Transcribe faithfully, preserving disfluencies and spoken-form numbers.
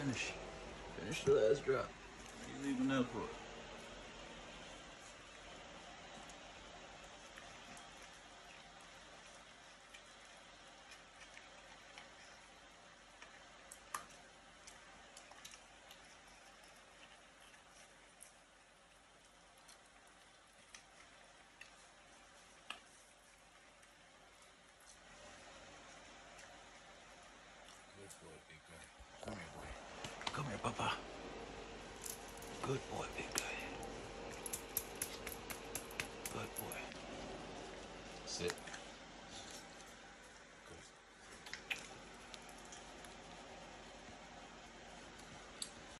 finish. Finish the last drop. You leaving that for? Good boy, big guy. Come here, boy. Come here, Papa. Good boy, big guy. Good boy. Sit.